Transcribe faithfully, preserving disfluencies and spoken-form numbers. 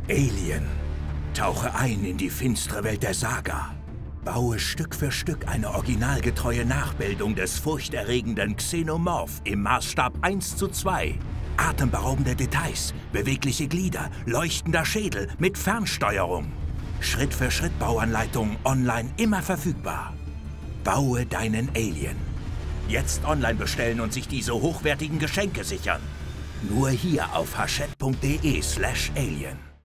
Alien. Tauche ein in die finstere Welt der Saga. Baue Stück für Stück eine originalgetreue Nachbildung des furchterregenden Xenomorph im Maßstab eins zu zwei. Atemberaubende Details, bewegliche Glieder, leuchtender Schädel mit Fernsteuerung. Schritt für Schritt Bauanleitung online immer verfügbar. Baue deinen Alien. Jetzt online bestellen und sich diese hochwertigen Geschenke sichern. Nur hier auf hachette punkt de slash alien.